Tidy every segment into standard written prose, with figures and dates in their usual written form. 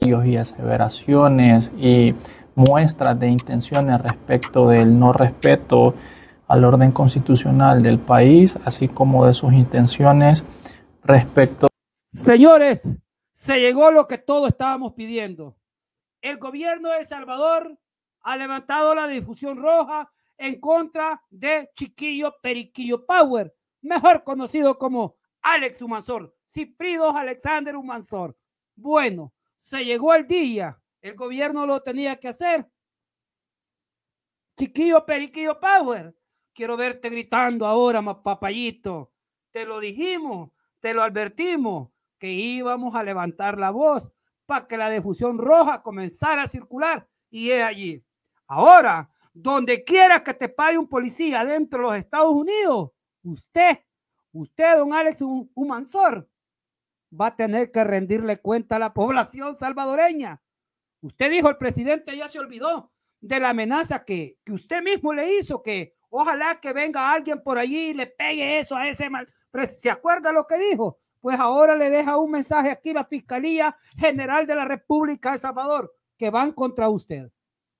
y aseveraciones y muestras de intenciones respecto del no respeto al orden constitucional del país, así como de sus intenciones respecto. Señores, se llegó lo que todos estábamos pidiendo. El gobierno de El Salvador ha levantado la difusión roja en contra de Chiquillo Periquillo Power, mejor conocido como Alex Humansor, Cifrido Alexander Humansor. Bueno, se llegó el día, el gobierno lo tenía que hacer. Chiquillo Periquillo Power, quiero verte gritando ahora, papayito. Te lo dijimos, te lo advertimos, que íbamos a levantar la voz para que la difusión roja comenzara a circular, y es allí. Ahora, donde quiera que te pare un policía dentro de los Estados Unidos, usted, don Alex Humansor, va a tener que rendirle cuenta a la población salvadoreña. Usted dijo, el presidente ya se olvidó de la amenaza que usted mismo le hizo, que ojalá que venga alguien por allí y le pegue eso a ese mal. ¿Se acuerda lo que dijo? Pues ahora le deja un mensaje aquí la Fiscalía General de la República de El Salvador, que van contra usted.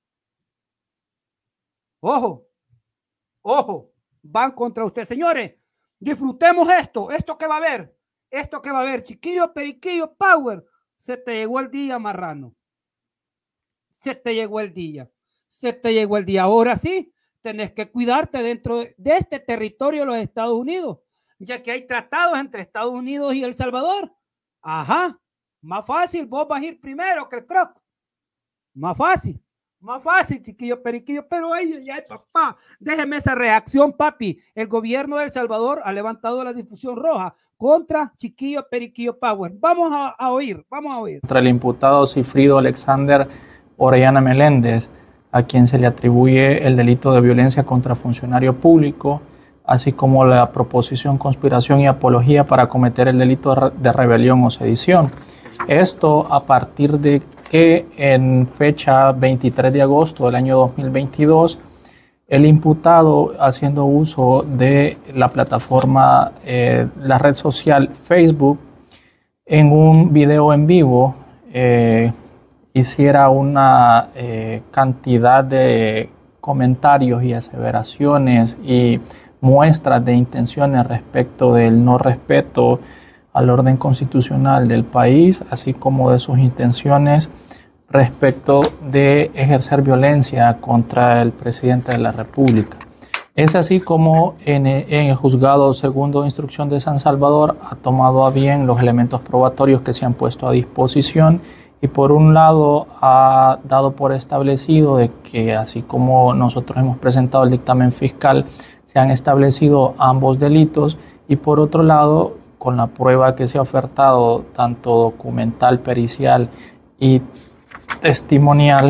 Ojo, ojo, van contra usted. Señores, disfrutemos esto que va a haber, Chiquillo Periquillo Power. Se te llegó el día, marrano. Se te llegó el día. Ahora sí, tenés que cuidarte dentro de este territorio de los Estados Unidos, ya que hay tratados entre Estados Unidos y El Salvador. Ajá, más fácil, vos vas a ir primero que el croc. Más fácil, Chiquillo Periquillo. Pero ay, papá, déjeme esa reacción, papi. El gobierno de El Salvador ha levantado la difusión roja contra Chiquillo Periquillo Power. Vamos a oír. Contra el imputado Cifrido Alexander Orellana Meléndez, a quien se le atribuye el delito de violencia contra funcionario público, así como la proposición, conspiración y apología para cometer el delito de rebelión o sedición. Esto a partir de que en fecha 23 de agosto del año 2022, el imputado, haciendo uso de la plataforma, la red social Facebook, en un video en vivo, hiciera una cantidad de comentarios y aseveraciones y muestras de intenciones respecto del no respeto al orden constitucional del país, así como de sus intenciones respecto de ejercer violencia contra el presidente de la República. Es así como en el juzgado segundo de instrucción de San Salvador ha tomado a bien los elementos probatorios que se han puesto a disposición, y por un lado ha dado por establecido de que, así como nosotros hemos presentado el dictamen fiscal, se han establecido ambos delitos, y por otro lado, con la prueba que se ha ofertado, tanto documental, pericial y testimonial,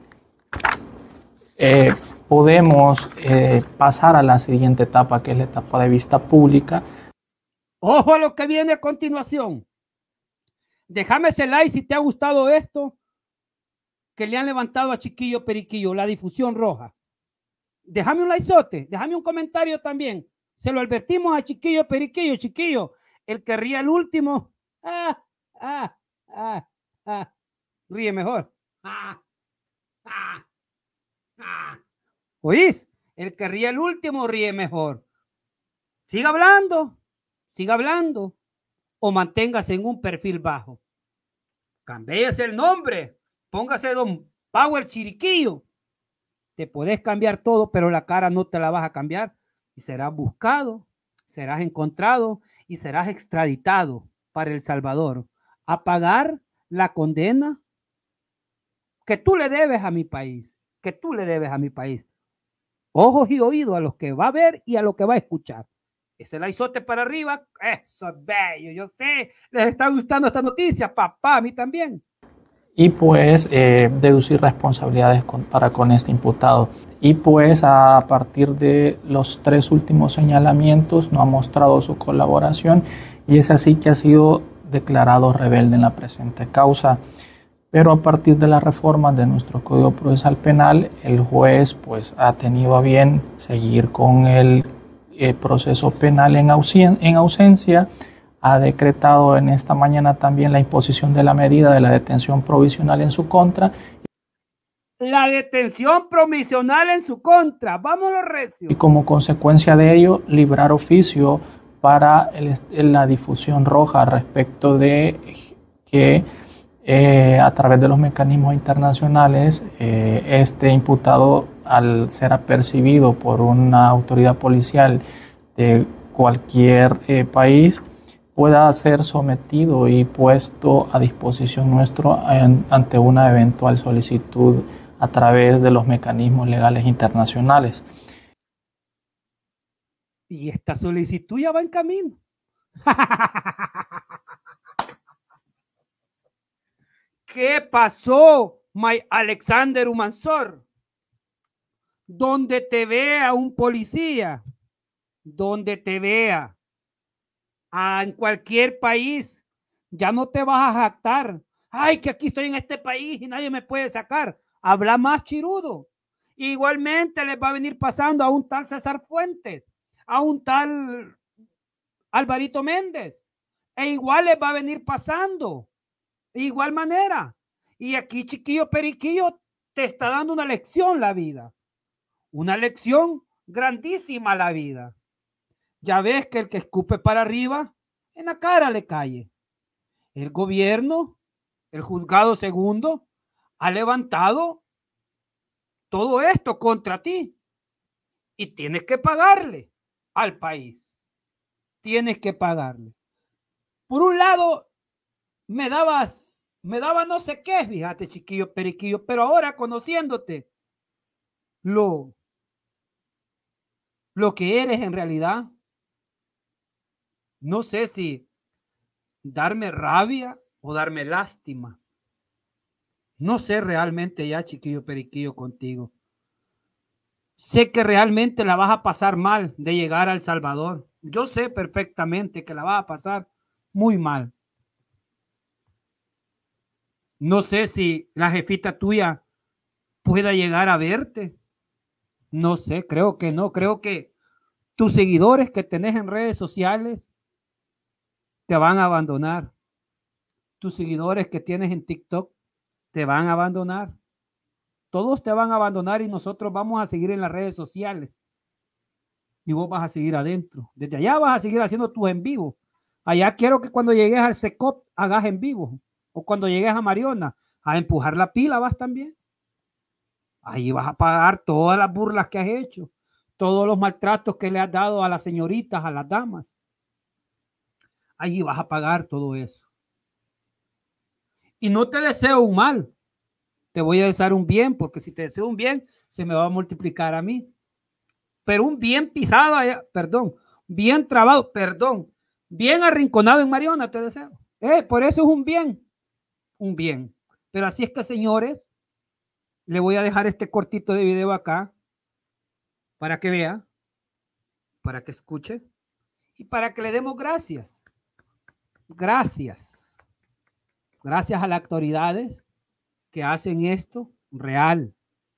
podemos pasar a la siguiente etapa, que es la etapa de vista pública. Ojo a lo que viene a continuación. Déjame ese like si te ha gustado esto que le han levantado a Chiquillo Periquillo, la difusión roja. Déjame un likezote, déjame un comentario también. Se lo advertimos a Chiquillo Periquillo. Chiquillo, el que ríe el último, ríe mejor. ¿Oís? El que ríe el último ríe mejor. Siga hablando o manténgase en un perfil bajo. Cámbiese el nombre, póngase Don Power Chiriquillo. Te podés cambiar todo, pero la cara no te la vas a cambiar, y serás buscado, serás encontrado y serás extraditado para El Salvador a pagar la condena que tú le debes a mi país, Ojos y oídos a los que va a ver y a los que va a escuchar. Ese likezote para arriba, eso es bello. Yo sé, les está gustando esta noticia, papá, a mí también. Y pues deducir responsabilidades para con este imputado. Y pues a partir de los 3 últimos señalamientos no ha mostrado su colaboración, y es así que ha sido declarado rebelde en la presente causa. Pero a partir de la reforma de nuestro Código Procesal Penal, el juez pues ha tenido a bien seguir con el proceso penal en ausencia, ha decretado en esta mañana también la imposición de la medida de la detención provisional en su contra. La detención provisional en su contra. Vámonos, recio. Y como consecuencia de ello, librar oficio para la difusión roja respecto de que a través de los mecanismos internacionales este imputado, al ser apercibido por una autoridad policial de cualquier país, pueda ser sometido y puesto a disposición nuestro ante una eventual solicitud a través de los mecanismos legales internacionales. Y esta solicitud ya va en camino. ¿Qué pasó, my Alexander Humansor? Donde te vea un policía, donde te vea en cualquier país, ya no te vas a jactar. Ay, que aquí estoy en este país y nadie me puede sacar. Habla más, chirudo. Igualmente les va a venir pasando a un tal César Fuentes, a un tal Alvarito Méndez, e igual les va a venir pasando de igual manera. Y aquí, chiquillo periquillo, te está dando una lección la vida, una lección grandísima la vida. Ya ves que el que escupe para arriba, en la cara le cae. El gobierno, el juzgado segundo, ha levantado todo esto contra ti y tienes que pagarle al país. Tienes que pagarle. Por un lado, me daba no sé qué, fíjate, chiquillo periquillo, pero ahora conociéndote lo que eres en realidad, no sé si darme rabia o darme lástima. No sé realmente ya, chiquillo periquillo, contigo. Sé que realmente la vas a pasar mal de llegar a El Salvador. Yo sé perfectamente que la vas a pasar muy mal. No sé si la jefita tuya pueda llegar a verte. No sé, creo que no. Creo que tus seguidores que tenés en redes sociales te van a abandonar. Tus seguidores que tienes en TikTok te van a abandonar. Todos te van a abandonar y nosotros vamos a seguir en las redes sociales. Y vos vas a seguir adentro. Desde allá vas a seguir haciendo tus en vivo. Allá quiero que cuando llegues al SECOP hagas en vivo. O cuando llegues a Mariona a empujar la pila vas también. Ahí vas a pagar todas las burlas que has hecho. Todos los maltratos que le has dado a las señoritas, a las damas. Ahí vas a pagar todo eso. Y no te deseo un mal. Te voy a desear un bien, porque si te deseo un bien, se me va a multiplicar a mí. Pero un bien pisado, perdón, bien trabado, perdón, bien arrinconado en Mariona te deseo. Por eso es un bien. Pero así es que, señores, le voy a dejar este cortito de video acá para que vea, para que escuche y para que le demos gracias. Gracias a las autoridades que hacen esto real.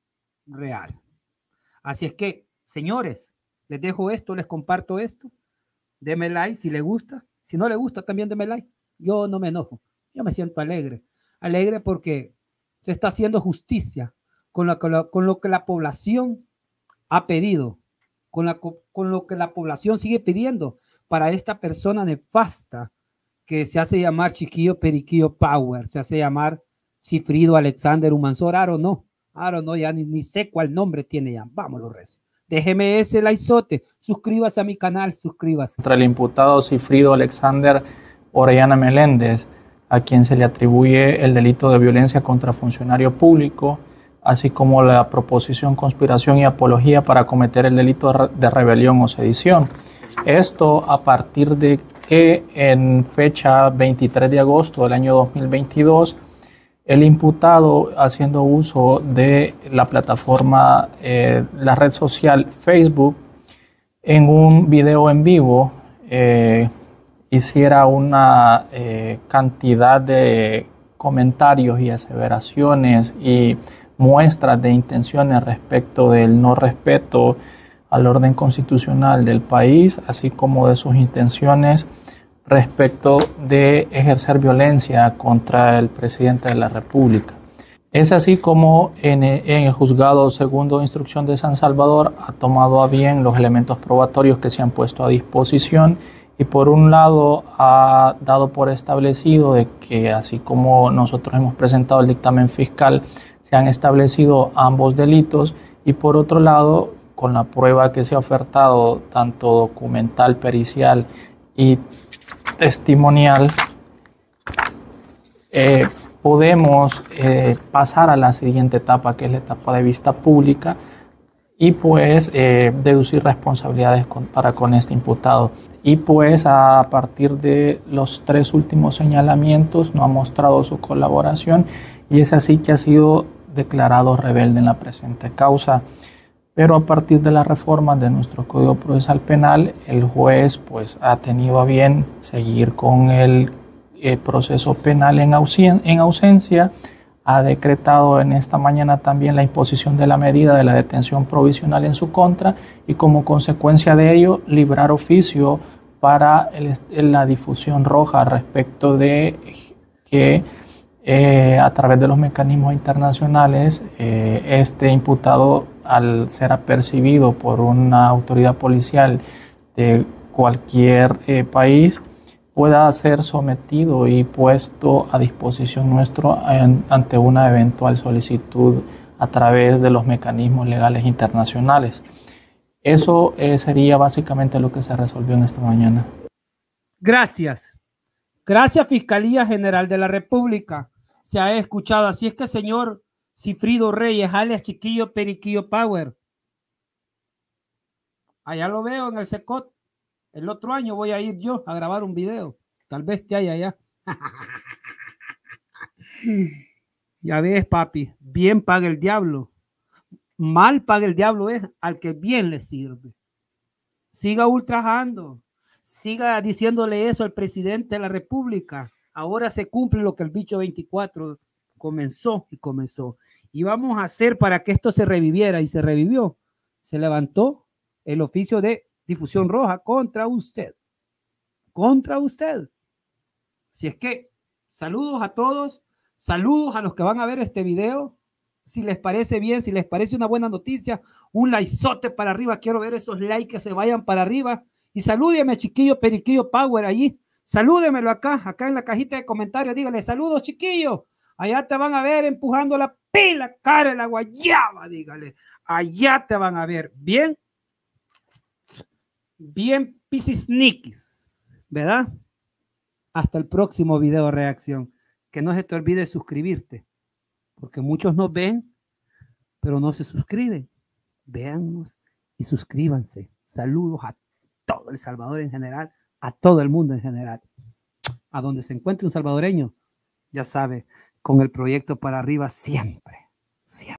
Así es que, señores, les dejo esto, les comparto esto. Deme like si les gusta. Si no les gusta, también deme like. Yo no me enojo. Yo me siento alegre. Alegre porque se está haciendo justicia con lo que la población ha pedido, con lo que la población sigue pidiendo para esta persona nefasta que se hace llamar Chiquillo Periquillo Power, se hace llamar Cifrido Alexander Humansor. Aro no, ya ni sé cuál nombre tiene ya. Vámonos, recio. Déjeme ese likezote, suscríbase a mi canal, suscríbase. Contra el imputado Cifrido Alexander Orellana Meléndez, a quien se le atribuye el delito de violencia contra funcionario público, así como la proposición, conspiración y apología para cometer el delito de rebelión o sedición. Esto a partir de que en fecha 23 de agosto del año 2022, el imputado, haciendo uso de la plataforma, la red social Facebook, en un video en vivo, hiciera una cantidad de comentarios y aseveraciones y muestras de intenciones respecto del no respeto al orden constitucional del país, así como de sus intenciones respecto de ejercer violencia contra el presidente de la República. Es así como en el juzgado segundo de instrucción de San Salvador ha tomado a bien los elementos probatorios que se han puesto a disposición y por un lado ha dado por establecido de que así como nosotros hemos presentado el dictamen fiscal, se han establecido ambos delitos y por otro lado, con la prueba que se ha ofertado, tanto documental, pericial y testimonial, podemos pasar a la siguiente etapa, que es la etapa de vista pública, y pues deducir responsabilidades para con este imputado. Y pues a partir de los 3 últimos señalamientos no ha mostrado su colaboración y es así que ha sido declarado rebelde en la presente causa. Pero a partir de la reforma de nuestro Código Procesal Penal, el juez pues ha tenido a bien seguir con el proceso penal en ausencia, ha decretado en esta mañana también la imposición de la medida de la detención provisional en su contra y como consecuencia de ello librar oficio para la difusión roja respecto de que a través de los mecanismos internacionales este imputado, al ser apercibido por una autoridad policial de cualquier país, pueda ser sometido y puesto a disposición nuestro ante una eventual solicitud a través de los mecanismos legales internacionales. Eso sería básicamente lo que se resolvió en esta mañana. Gracias. Gracias, Fiscalía General de la República. Se ha escuchado. Así es que, señor Cifrido Reyes, alias Chiquillo Periquillo Power. Allá lo veo en el Secot. El otro año voy a ir yo a grabar un video. Tal vez te haya allá. Ya ves, papi. Bien paga el diablo. Mal paga el diablo es al que bien le sirve. Siga ultrajando. Siga diciéndole eso al presidente de la República. Ahora se cumple lo que el bicho 24 comenzó. Y vamos a hacer para que esto se reviviera y se revivió. Se levantó el oficio de difusión roja contra usted. Contra usted. Si es que saludos a todos. Saludos a los que van a ver este video. Si les parece bien, si les parece una buena noticia, un likezote para arriba. Quiero ver esos likes que se vayan para arriba. Y salúdeme, Chiquillo Periquillo Power, allí. Salúdemelo acá en la cajita de comentarios. Dígale, saludos, Chiquillo. Allá te van a ver empujando la pila, cara de la guayaba, dígale. Allá te van a ver. Bien. Bien pisisniquis, ¿verdad? Hasta el próximo video reacción. Que no se te olvide suscribirte. Porque muchos nos ven, pero no se suscriben. Véannos y suscríbanse. Saludos a todo El Salvador en general, a todo el mundo en general. A donde se encuentre un salvadoreño, ya sabe, con el proyecto para arriba siempre, siempre.